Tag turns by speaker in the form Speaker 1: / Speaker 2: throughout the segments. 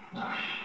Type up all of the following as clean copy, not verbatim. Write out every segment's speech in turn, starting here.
Speaker 1: Ah, shit.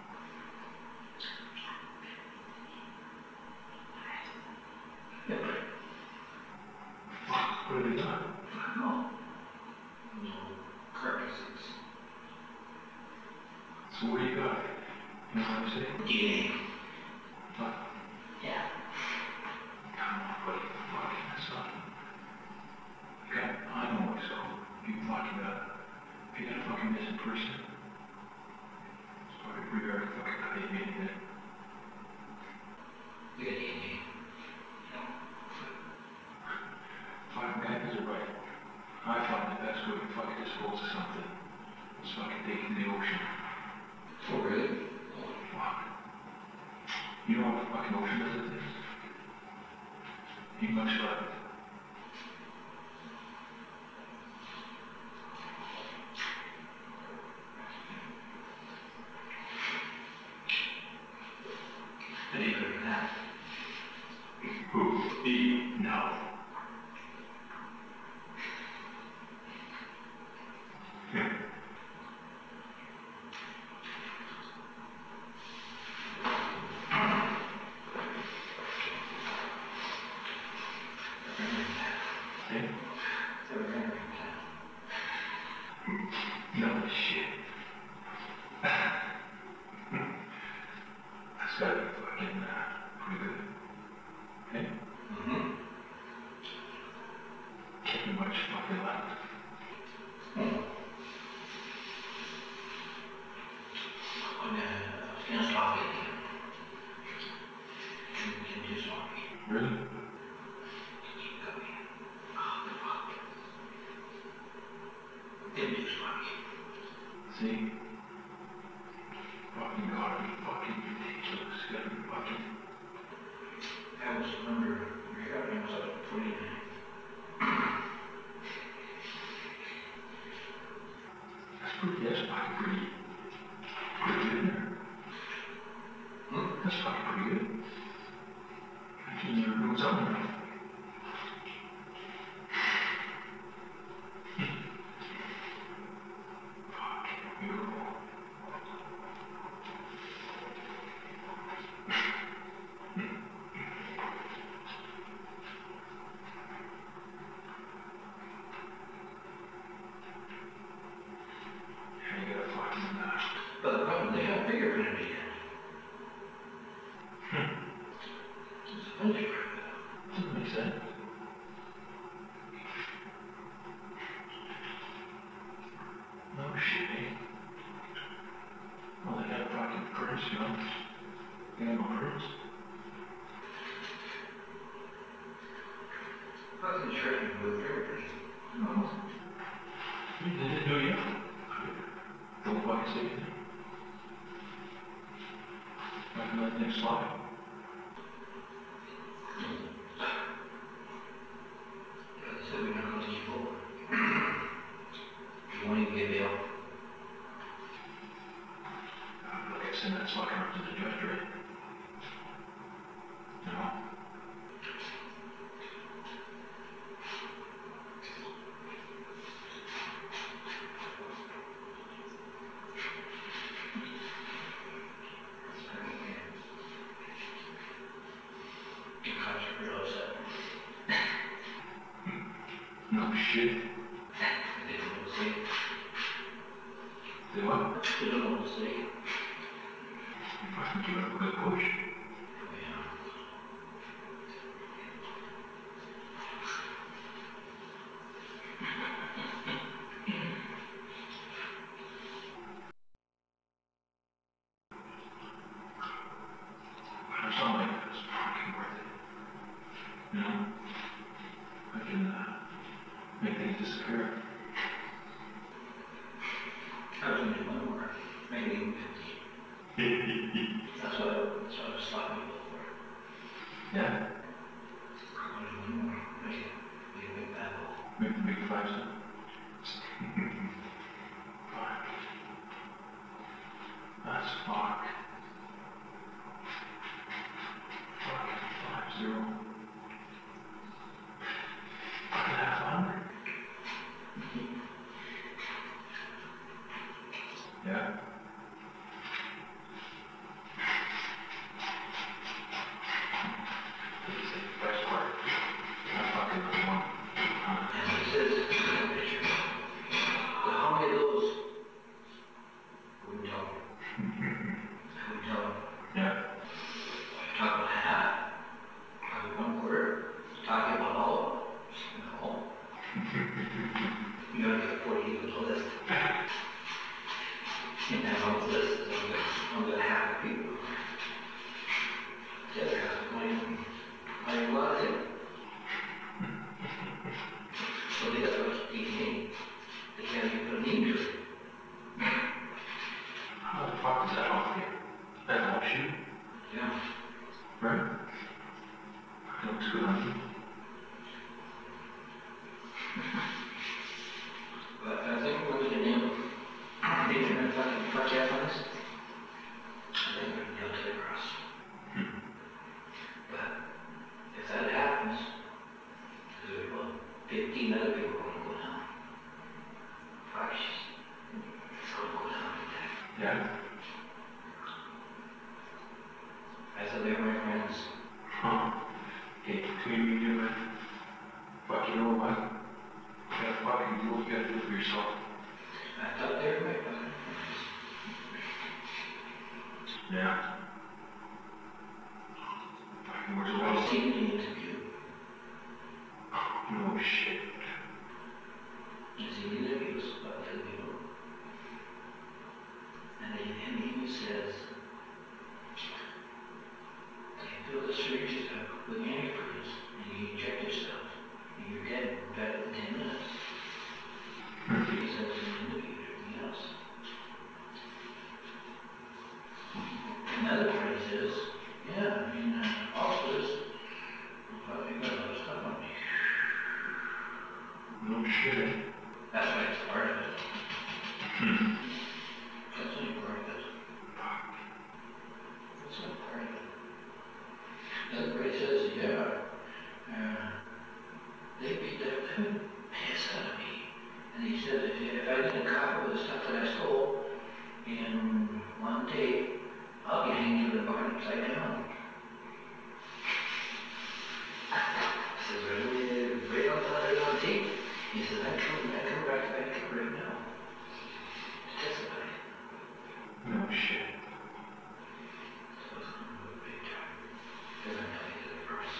Speaker 1: Fuck, what have they done?
Speaker 2: I don't know. No carcasses.
Speaker 1: So what do you got? You know what I'm saying?
Speaker 2: DNA.
Speaker 1: What?
Speaker 2: Yeah.
Speaker 1: Come on, buddy. Fucking that's not. Okay, I know what's up. You fucking if you got a fucking missing person, it's probably pretty hard to fucking cut you anything.
Speaker 2: We got DNA. No.
Speaker 1: Fucking guys are right. I find the best way to fucking dispose of something is fucking take it to the ocean.
Speaker 2: Oh, really?
Speaker 1: Fuck. You know what a fucking ocean is? Ain't much left.
Speaker 2: Believe it or not.
Speaker 1: Who? Me? No. No shit. That's gotta be fucking pretty good. Okay?
Speaker 2: Mm-hmm.
Speaker 1: Can't be much fucking left.
Speaker 2: I'm gonna stop it. Can you stop me?
Speaker 1: Really?
Speaker 2: Keep coming. Oh, the fuck. Can you stop me?
Speaker 1: See? Fucking gotta be fucking ridiculous. Gotta be fucking.
Speaker 2: I was under your I was up 29.
Speaker 1: That's fucking pretty good there. That's fucking pretty good. I think you're doing something right. Fucking beautiful. You gotta fucking
Speaker 2: But the problem, they got bigger than me. It's undercover.
Speaker 1: doesn't make sense. No shit, eh? Well, they got fucking prints, you know? They got no prints.
Speaker 2: Fucking shredding with drippers.
Speaker 1: No. They didn't do you. Don't fucking say anything. Fucking let things slide.
Speaker 2: They said we're not going to keep over. You won't even get bail.
Speaker 1: Like I said, that's fucking up to the judge, right? You know?
Speaker 2: The cops are real upset.
Speaker 1: No shit.
Speaker 2: They don't know what to say.
Speaker 1: Say what?
Speaker 2: They don't know what to say.
Speaker 1: You fucking give it a good push.
Speaker 2: Yeah.
Speaker 1: But it's not like it's fucking worth it. You know? I can make things disappear.
Speaker 2: I was going to do one more. Maybe even 50. That's what I was stopping people for.
Speaker 1: Yeah.
Speaker 2: I want to do one more. Make a big battle.
Speaker 1: Make the big 5 cent. Fuck. That's fuck. Fucking 5-0. Fucking half 100. Yeah.
Speaker 2: And now on the list is under half the people. The other half of money a lot of it. So they got those DNA. They can't even put a name to it.
Speaker 1: How the fuck does that help you? That helps you?
Speaker 2: Yeah.
Speaker 1: Right? That looks good on you.
Speaker 2: But I think when we can nail the fucking fuck out on us, I think we can nail it across. But if that happens, there's about 15 other people going to go down. Fuck, it's going to go down like that.
Speaker 1: Yeah?
Speaker 2: I said they're my friends.
Speaker 1: Huh? Okay, between me and you, man. Fuck, you know what? You gotta fucking do what you gotta do for yourself.
Speaker 2: I thought they were my fucking friends.
Speaker 1: Yeah. Fucking where's the
Speaker 2: I've
Speaker 1: world?
Speaker 2: seen the interview.
Speaker 1: No shit.
Speaker 2: I've seen the interviews about the people. And he even says, you feel the surgery with antifreeze, and you inject yourself, and you're dead in better than 10 minutes. He says in the interview, everything else. Another friend says, yeah, I mean, hospice, probably got a lot of stuff on me.
Speaker 1: No shit.
Speaker 2: That's why it's part of it. That's only part of it. That's only part of it. Another friend says, yeah, they beat the piss out of me. And he said, if I didn't copy with the stuff that I stole in one day, I'll be hanging to the barn upside down. I says, right on tape. He says, I come back to Vancouver right now. To testify.
Speaker 1: No shit.
Speaker 2: So it's going to move big time. Because I'm telling you the first.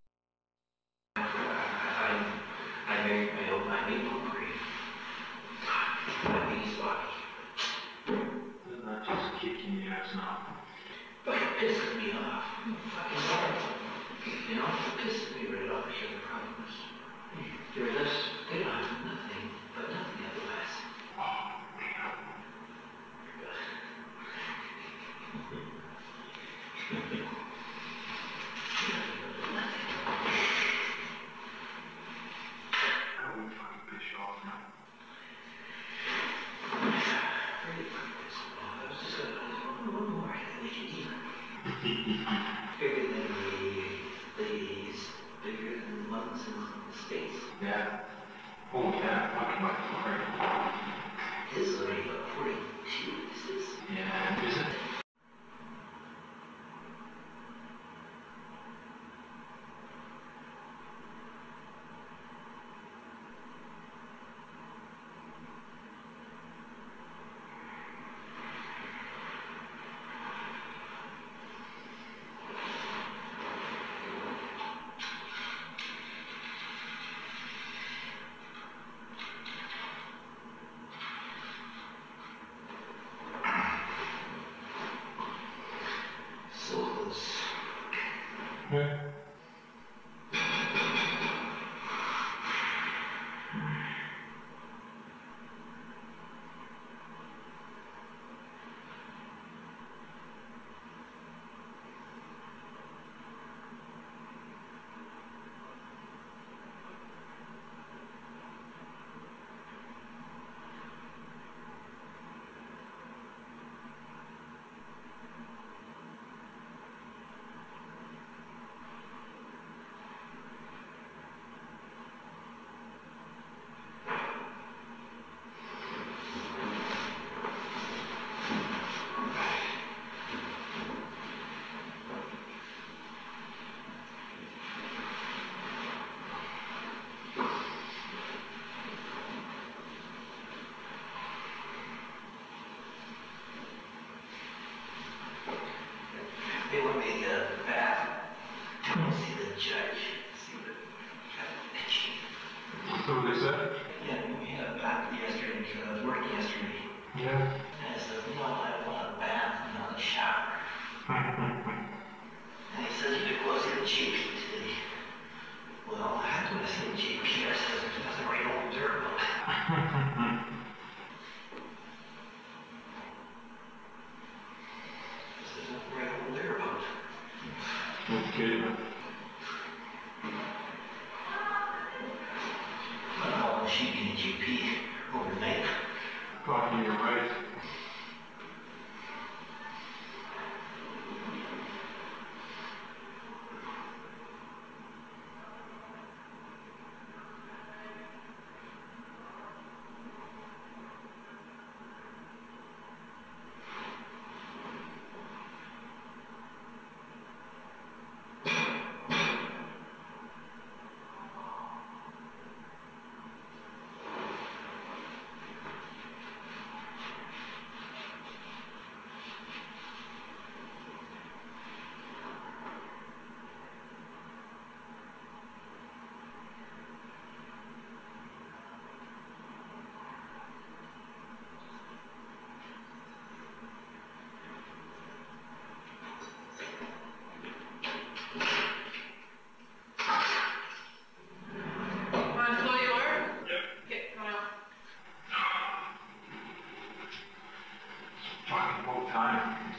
Speaker 2: I made hungry. I made his body.
Speaker 1: Doesn't that just kick you in the ass now?
Speaker 2: Fucking pisses me off. Fucking horrible. You know, it pisses me right off because the problem is, they're less, they don't have nothing, but nothing otherwise.
Speaker 1: Oh, damn. How would you fucking piss you off now?
Speaker 2: Really fucking pissed me off. I was just gonna, one more, I think we can eat. Figured that Well, I want a bath and not a shower. And he says you could go see the GP today. Well, I had to see the GP. I said there's nothing right over there about it. There's nothing right over there about it.
Speaker 1: Okay.
Speaker 2: Well, she'd be the GP overnight.
Speaker 1: Talking your right. Fucking whole time.